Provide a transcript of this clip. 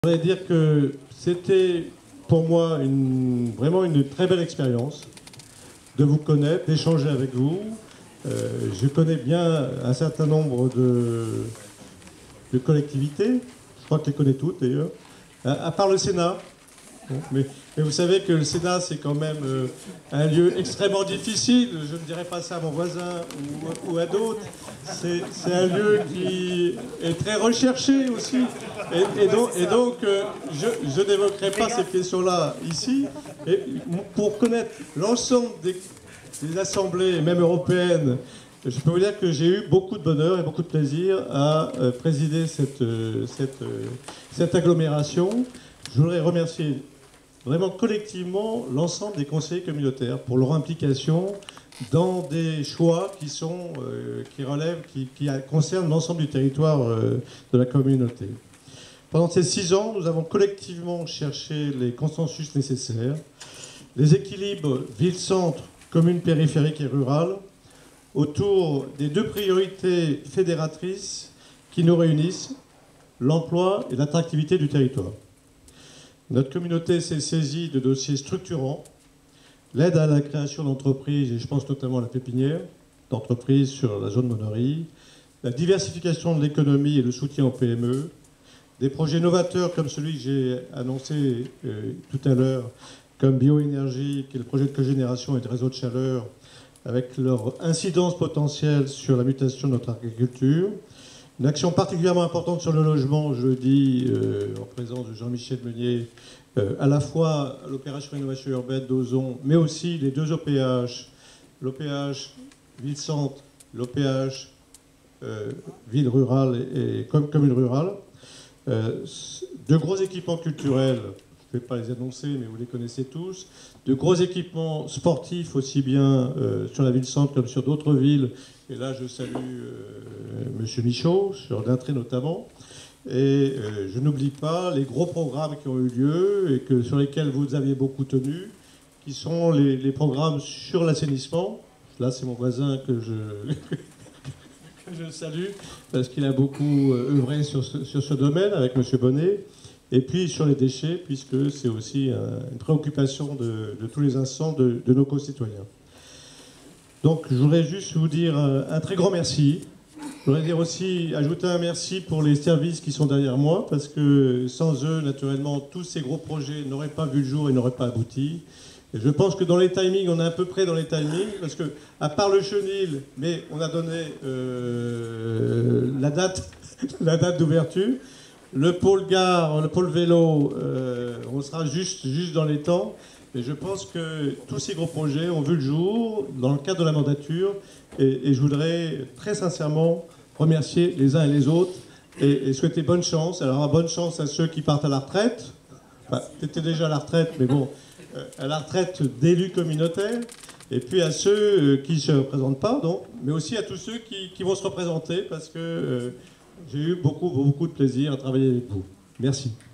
Je voudrais dire que c'était pour moi vraiment une très belle expérience de vous connaître, d'échanger avec vous. Je connais bien un certain nombre de collectivités, je crois que je les connais toutes d'ailleurs, à part le Sénat. Mais vous savez que le Sénat, c'est quand même un lieu extrêmement difficile. Je ne dirais pas ça à mon voisin ou à d'autres. C'est un lieu qui est très recherché aussi. Et donc je n'évoquerai pas cette question-là ici. Et pour connaître l'ensemble des assemblées, même européennes, je peux vous dire que j'ai eu beaucoup de bonheur et beaucoup de plaisir à présider cette agglomération. Je voudrais remercier vraiment collectivement l'ensemble des conseillers communautaires pour leur implication dans des choix qui relèvent, qui concernent l'ensemble du territoire de la communauté. Pendant ces 6 ans, nous avons collectivement cherché les consensus nécessaires, les équilibres ville-centre, commune périphérique et rurale, autour des 2 priorités fédératrices qui nous réunissent, l'emploi et l'attractivité du territoire. Notre communauté s'est saisie de dossiers structurants, l'aide à la création d'entreprises, et je pense notamment à la pépinière d'entreprises sur la zone Monnerie, la diversification de l'économie et le soutien aux PME, des projets novateurs comme celui que j'ai annoncé tout à l'heure, comme bioénergie, qui est le projet de cogénération et de réseau de chaleur, avec leur incidence potentielle sur la mutation de notre agriculture. Une action particulièrement importante sur le logement, je le dis en présence de Jean-Michel Meunier, à la fois l'opération Innovation Urbaine d'Ozon, mais aussi les 2 OPH, l'OPH ville-centre, l'OPH ville rurale et commune rurale. 2 gros équipements culturels, je ne vais pas les annoncer, mais vous les connaissez tous. 2 gros équipements sportifs, aussi bien sur la ville-centre comme sur d'autres villes. Et là, je salue M. Michaud, sur l'Intré notamment. Et je n'oublie pas les gros programmes qui ont eu lieu et sur lesquels vous avez beaucoup tenu, qui sont les programmes sur l'assainissement. Là, c'est mon voisin que je salue, parce qu'il a beaucoup œuvré sur ce domaine avec M. Bonnet. Et puis sur les déchets, puisque c'est aussi une préoccupation de tous les instants de nos concitoyens. Donc je voudrais juste vous dire un très grand merci. Je voudrais dire aussi, ajouter un merci pour les services qui sont derrière moi, parce que sans eux, naturellement, tous ces gros projets n'auraient pas vu le jour et n'auraient pas abouti. Et je pense que dans les timings, on est à peu près dans les timings, parce que, à part le chenil, mais on a donné la date d'ouverture. Le pôle gare, le pôle vélo, on sera juste dans les temps. Et je pense que tous ces gros projets ont vu le jour dans le cadre de la mandature. Et je voudrais très sincèrement remercier les uns et les autres et souhaiter bonne chance. Alors bonne chance à ceux qui partent à la retraite. Enfin, tu étais déjà à la retraite, mais bon, à la retraite d'élus communautaires. Et puis à ceux qui ne se représentent pas, donc, mais aussi à tous ceux qui vont se représenter, parce que j'ai eu beaucoup de plaisir à travailler avec vous. Merci.